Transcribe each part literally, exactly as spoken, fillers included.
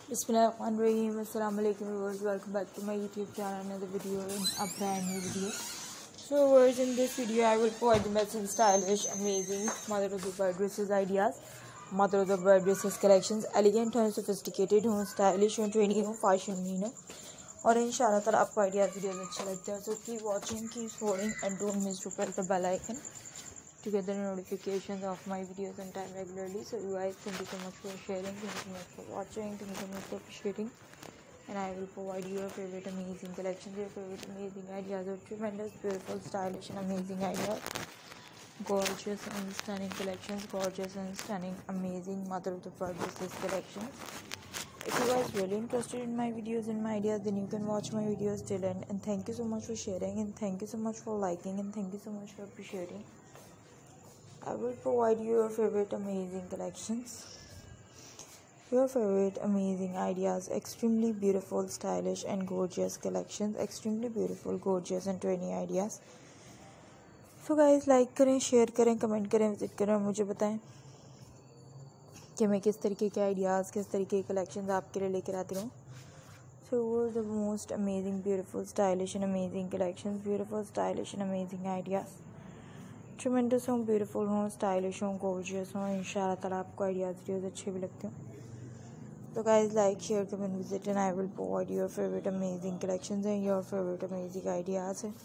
Bismillahirrahmanirrahim. Assalamu alaikum viewers. Welcome back to my YouTube channel. Another video in a brand new video. So viewers, in this video I will provide the best and stylish, amazing mother of the bride dresses ideas, mother of the bride dresses collections, elegant and sophisticated हो, stylish हो, trendy हो, fashion में हो और इंशाल्लाह ताला आपको ideas videos अच्छे लगते हैं. So keep watching, keep following and don't miss to press the bell icon to get the notifications of my videos on time regularly. So you guys, thank you so much for sharing, thank you so much for watching, thank you so much for appreciating, and I will provide you your favorite amazing collections, your favorite amazing ideas of tremendous, beautiful, stylish and amazing ideas, gorgeous and stunning collections, gorgeous and stunning, amazing mother of the bride dresses collections. If you guys really interested in my videos and my ideas, then you can watch my videos till end. And thank you so much for sharing, and thank you so much for liking, and thank you so much for appreciating. I will provide you your favorite amazing collections, your favorite amazing ideas, extremely beautiful, stylish and gorgeous collections, extremely beautiful, gorgeous and trendy ideas. So guys, like करें, share करें, comment करें, visit करें और मुझे बताएं कि मैं किस तरीके के आइडियाज़, किस तरीके के कलेक्शंस आपके लिए लेकर आती हूँ. So were the most amazing, beautiful, stylish and amazing collections, beautiful, stylish and amazing ideas. Tremendous हों, ब्यूटीफुल हों, स्टाइलिश हों, गॉर्जियस हों, इंशाल्लाह ताला आपको आइडियाज़ वीडियोस अच्छे भी लगते हैं. तो guys, like, share, comment, visit and I will provide your favourite amazing collections and your favourite amazing ideas हैं.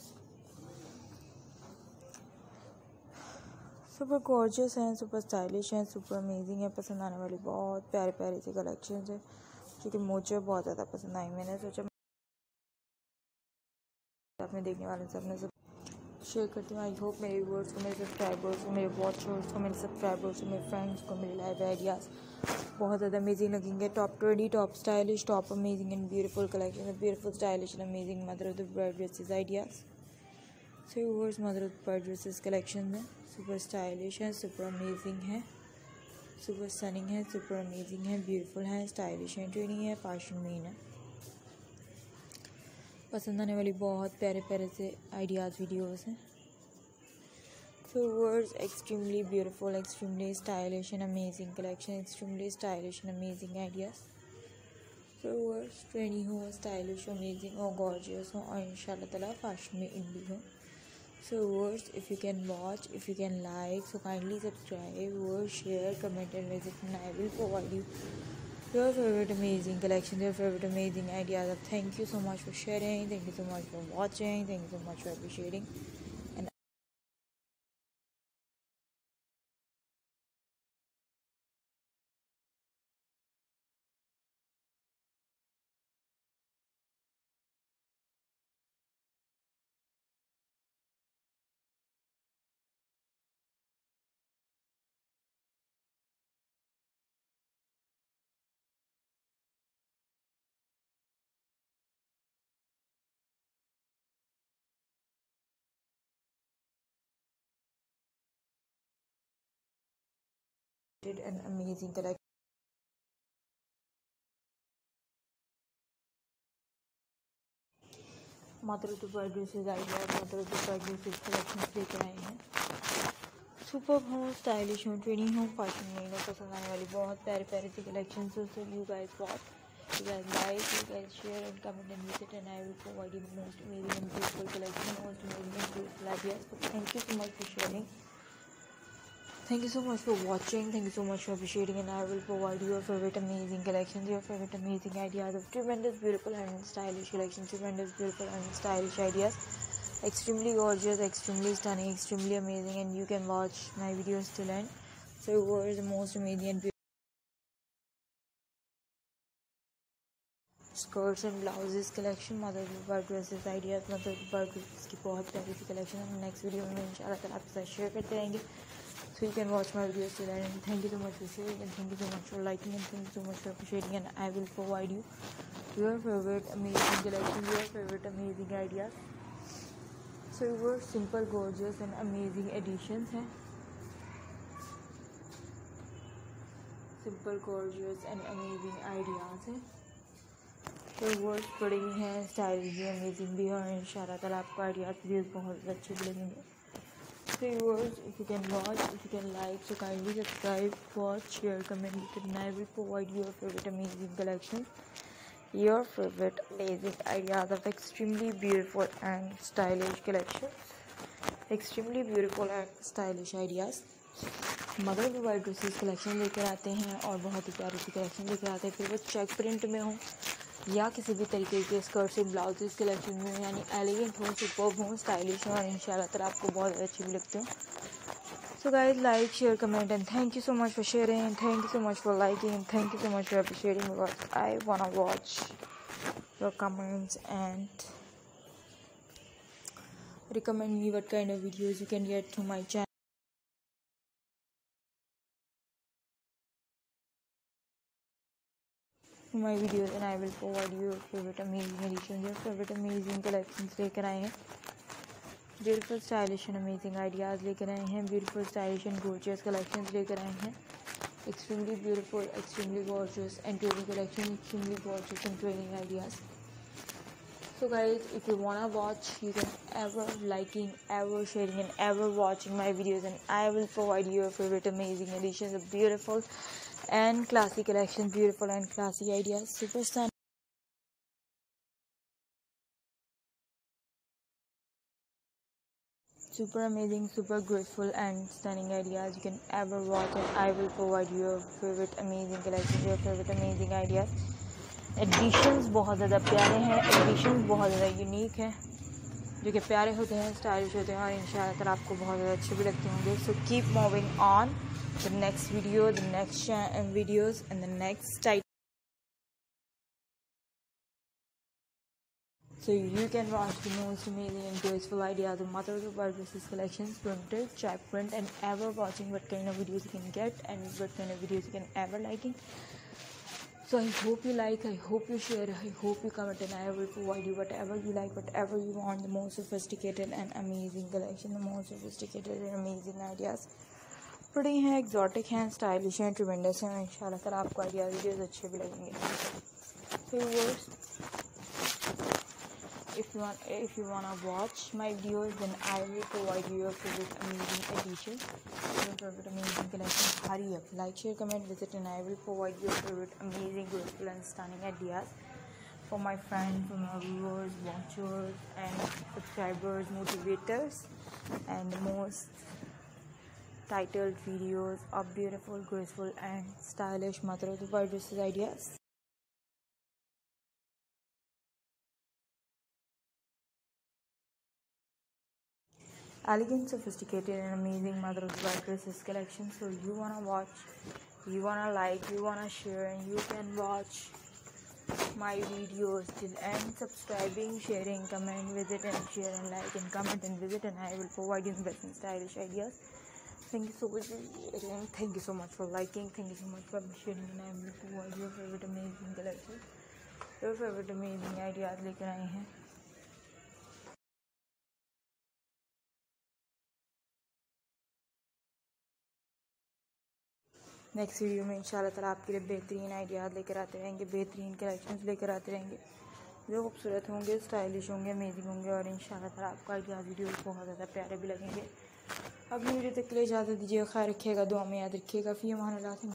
सुपर गॉर्जियस हैं, सुपर स्टाइलिश हैं, सुपर अमेजिंग है, पसंद आने वाली बहुत प्यारे प्यारे से कलेक्शंस हैं जो कि मुझे बहुत ज़्यादा पसंद आई. मैंने सोचा अपने देखने वाले से अपने सब शेयर करती हूँ. आई होप मेरे व्यूअर्स को, मेरे सब्सक्राइबर्स को, मेरे वॉचर्स को, मेरे सब्सक्राइबर्स को, मेरे फ्रेंड्स को मेरे लाइव आइडियाज़ बहुत ज़्यादा अमेजिंग लगेंगे. Top twenty, top stylish, top amazing and beautiful collection, beautiful, stylish and amazing mother of the bride dresses ideas. So viewers, mother of the bride dresses collection में super stylish है, super amazing है, super stunning है, super amazing है, beautiful है, stylish है, trending है, fashion मेन है. पसंद आने वाली बहुत प्यारे प्यारे से आइडियाज़ वीडियोस हैं. So words, extremely beautiful, extremely stylish and amazing collection, extremely stylish and amazing ideas. So words, trendy हो, stylish, amazing हो, gorgeous हो और इंशाल्लाह ताला फैशन में इन भी हो. So words, if you can watch, if you can like, so kindly subscribe, words, share, comment and visit, and I will provide you your favorite amazing collection, your favorite amazing ideas. Thank you so much for sharing, thank you so much for watching, thank you so much for appreciating. An amazing collection. Mother of the bride dresses ideas, mother of the bride dresses collections लेकर आए हैं. Super हो, stylish हो, training हो, fashion में हो, पसंद आने वाली बहुत प्यारे प्यारे से कलेक्शंस हो. So you guys watch, you guys like, you guys share and comment and visit, and I will provide you the most amazing and beautiful collection, most amazing and beautiful ideas. So thank you so much for sharing. Thank you so much for watching, thank you so much for appreciating, and I will provide you your favorite amazing collections, your favorite amazing ideas of tremendous, beautiful and stylish collections, tremendous, beautiful and stylish ideas, extremely gorgeous, extremely stunning, extremely amazing, and you can watch my videos till end. So what is the most amazing and beautiful skirts and blouses collection, mother of the bride dresses ideas, mother of the bride dresses की बहुत प्यारी सी collection है. Next video में इंशाल्लाह ताला आपके साथ शेयर करते रहेंगे. So you can watch my videos till then, and thank you so much for sharing, and thank you so much for liking, and thank you so much for appreciating, and I will provide you your favorite amazing collection, your favorite amazing ideas. So it were simple, gorgeous and amazing additions हैं. Simple, gorgeous and amazing ideas हैं. So words बड़े भी हैं, stylish भी, amazing भी हैं और इंशाल्लाह ताला आपको आइडियाज़ वीडियोस बहुत अच्छे भी लगेंगे. So viewers, if you can watch, if you can like, so kindly subscribe, watch, share, comment, and I will provide your favorite amazing collections, your favorite amazing ideas of extremely beautiful and stylish collections, extremely beautiful and stylish ideas. Mother भी white dresses collection लेकर आते हैं और बहुत ही प्यारी सी collection लेकर आते हैं, फिर वो चेक प्रिंट में हो या किसी भी तरीके के स्कर्ट से ब्लाउजेस कलेक्शन में हो, यानी एलिगेंट हो, सुपर्ब हो, स्टाइलिश हो और इंशाल्लाह ताला आपको बहुत अच्छी भी लगती हो. So guys, like, share, comment and thank you so much for sharing and thank you so much for liking and thank you so much for appreciating because I want to watch your comments and recommend me what kind of videos you can get through my channel. My videos and I will provide you your favorite amazing editions, your favorite amazing collections लेकर आए हैं, beautiful stylish and amazing ideas लेकर आए हैं, beautiful stylish and gorgeous collections लेकर आए हैं, extremely beautiful, extremely gorgeous and training collection, extremely gorgeous and training ideas. So guys, if you wanna watch, you can ever liking, ever sharing and ever watching my videos and I will provide you your favorite amazing editions of beautiful and classy collections, beautiful and classy ideas, super stunning, super amazing, super graceful and stunning ideas you can ever watch and I will provide you your favorite amazing collections, your favorite amazing ideas. Editions बहुत ज़्यादा प्यारे हैं, editions बहुत ज़्यादा unique हैं, जो कि प्यारे होते हैं, स्टाइलिश होते हैं और इंशाल्लाह ताला आपको बहुत ज़्यादा अच्छे भी लगते होंगे. So keep moving on the next video, the next videos and the next type. So you can watch the most amazing and graceful ideas of mothers of our dresses collections, printed, check print, and ever watching what kind of videos you can get and what kind of videos you can ever liking. So I hope you like, I hope you share, I hope you comment, and I will provide you whatever you like, whatever you want, the most sophisticated and amazing collection, the most sophisticated and amazing ideas. Pretty हैं, exotic हैं, stylish हैं, tremendous हैं, इंशाल्लाह ताला आपको ideas videos अच्छे भी लगेंगे. So viewers, if you want, if you wanna watch my videos, then I will provide you your favorite amazing edition, your favorite amazing collection. Hurry up, like, share, comment, visit, and I will provide you your favorite amazing, beautiful, and stunning ideas for my friends, for my viewers, watchers, and subscribers, motivators, and the most titled videos of beautiful, graceful, and stylish mother of the world dresses ideas. Elegant, sophisticated and amazing mother of the world dresses collection. So you wanna watch, you wanna like, you wanna share, and you can watch my videos till end, subscribing, sharing, comment, visit and share and like and comment and visit, and I will provide you the best and stylish ideas. Thank you so much for sharing, thank you so much for liking, thank you so much for sharing, and I will provide your favorite amazing collection, your favorite amazing ideas लेकर आए हैं. Next video में इंशाल्लाह ताला आपके लिए बेहतरीन ideas लेकर आते रहेंगे, बेहतरीन कलेक्शंस लेकर आते रहेंगे, जो खूबसूरत होंगे, स्टाइलिश होंगे, अमेजिंग होंगे और इंशाल्लाह ताला आपको आइडियाज़ वीडियोस बहुत ज़्यादा प्यारे भी लगेंगे. अगली वीडियो तक के लिए इजाज़त दीजिए, ख्याल रखिएगा, दुआ में याद रखिएगा. फ़ी अमान अल्लाह.